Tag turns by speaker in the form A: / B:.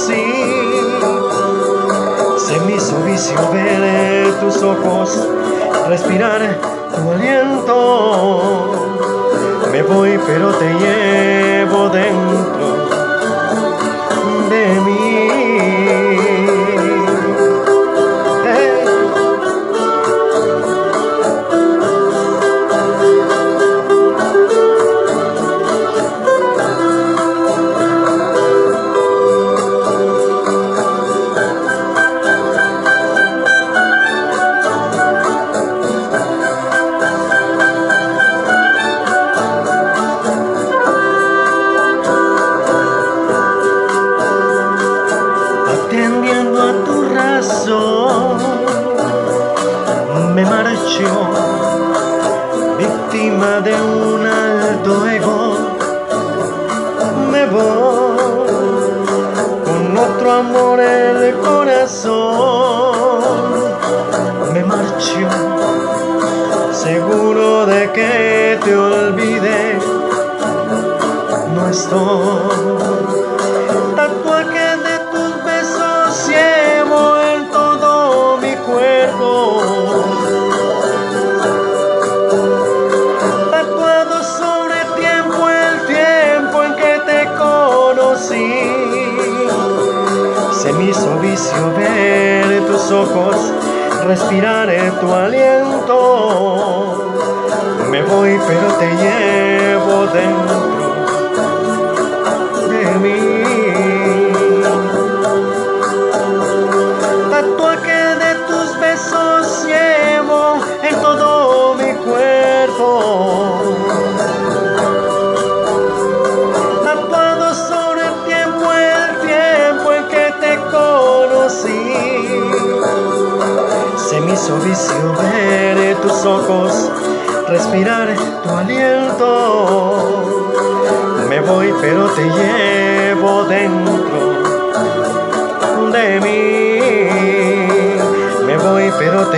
A: conocí. Se me hizo vicio ver tus ojos, respirar tu aliento. Me voy pero te llevo dentro de mí. Atendiendo a tu razón, me marcho, víctima de un alto ego. Me voy con otro amor en el corazón. Me marcho, seguro de que te olvidé. No estoy. Tatuaje de tus besos llevo en todo mi cuerpo, tatuado sobre el tiempo en que te conocí. Se me hizo vicio ver tus ojos, respirar tu aliento. Me voy pero te llevo dentro de mí. Tatuaje de tus besos llevo en todo mi cuerpo, tatuado sobre el tiempo en que te conocí. Se me hizo vicio ver tus ojos, respirar tu aliento. Me voy pero te llevo dentro de mí. Me voy pero te